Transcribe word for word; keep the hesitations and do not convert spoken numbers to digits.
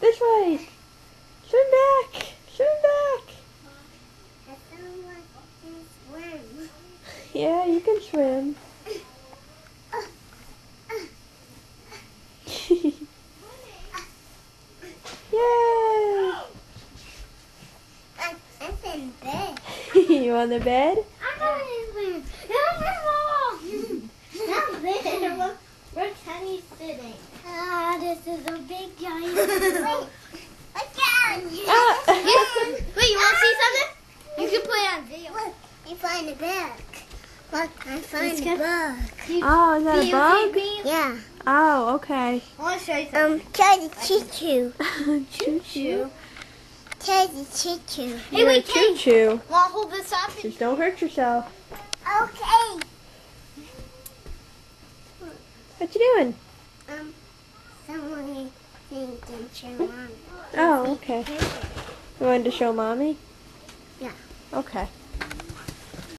This way. Swim back. Swim back. I don't want to swim. Yeah, you can swim. Yay! I'm in bed. You on the bed? I'm going to swim. Not big. Where Kenny's sitting. Ah, this is a big giant. Wait. Again. Ah. Wait, you want to see something? You can put it on video. Look, you find a bug. Look, I find a bug. Oh, is that a bug? Yeah. Oh, okay. I want to show you something. Um, try the choo-choo. Choo-choo. Try the choo-choo. Hey, wait, choo-choo. Want to hold this up? Just don't hurt yourself. Okay. What you doing? Um, someone thinking show Mommy. Oh, okay. You wanted to show Mommy? Yeah. Okay.